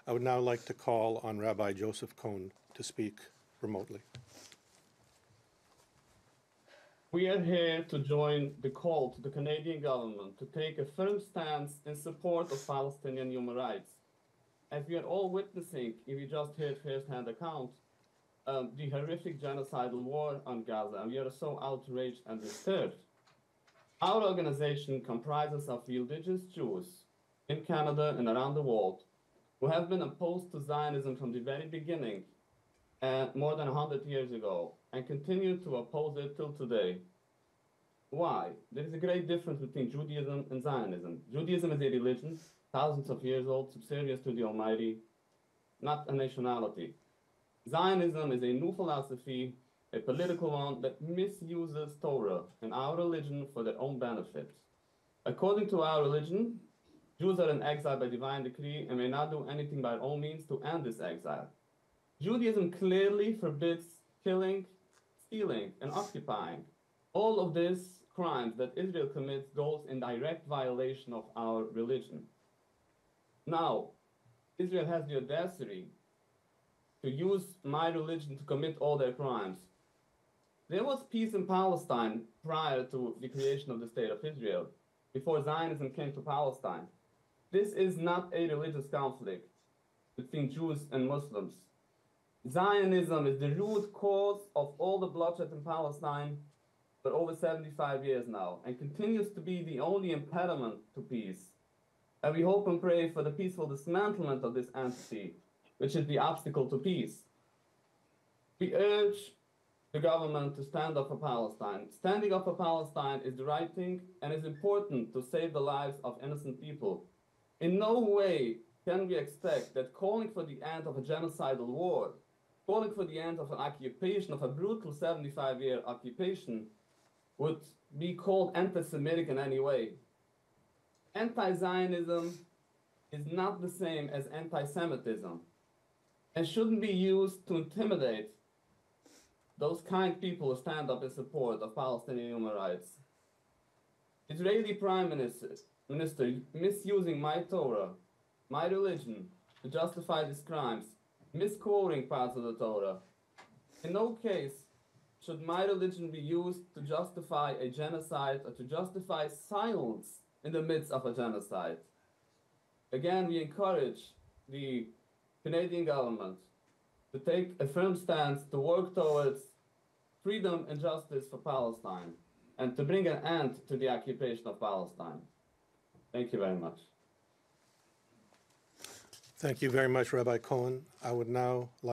I would now like to call on Rabbi Joseph Cohn to speak remotely. We are here to join the call to the Canadian government to take a firm stance in support of Palestinian human rights. As we are all witnessing, if you just heard first-hand account, the horrific genocidal war on Gaza, and we are so outraged and disturbed. Our organization comprises of religious Jews in Canada and around the world who have been opposed to Zionism from the very beginning, more than 100 years ago, and continue to oppose it till today. Why? There is a great difference between Judaism and Zionism. Judaism is a religion, thousands of years old, subservious to the Almighty, not a nationality. Zionism is a new philosophy, a political one that misuses Torah and our religion for their own benefit. According to our religion, Jews are in exile by divine decree and may not do anything by all means to end this exile. Judaism clearly forbids killing, stealing, and occupying. All of these crimes that Israel commits goes in direct violation of our religion. Now, Israel has the audacity to use my religion to commit all their crimes. There was peace in Palestine prior to the creation of the State of Israel, before Zionism came to Palestine. This is not a religious conflict between Jews and Muslims. Zionism is the root cause of all the bloodshed in Palestine for over 75 years now, and continues to be the only impediment to peace. And we hope and pray for the peaceful dismantlement of this entity, which is the obstacle to peace. We urge the government to stand up for Palestine. Standing up for Palestine is the right thing and is important to save the lives of innocent people. In no way can we expect that calling for the end of a genocidal war, calling for the end of an occupation, of a brutal 75-year occupation, would be called anti-Semitic in any way. Anti-Zionism is not the same as anti-Semitism and shouldn't be used to intimidate those kind people who stand up in support of Palestinian human rights. Israeli Prime Minister misusing my Torah, my religion, to justify these crimes, misquoting parts of the Torah. In no case should my religion be used to justify a genocide or to justify silence in the midst of a genocide. Again, we encourage the Canadian government to take a firm stance to work towards freedom and justice for Palestine and to bring an end to the occupation of Palestine. Thank you very much. Thank you very much, Rabbi Cohen. I would now like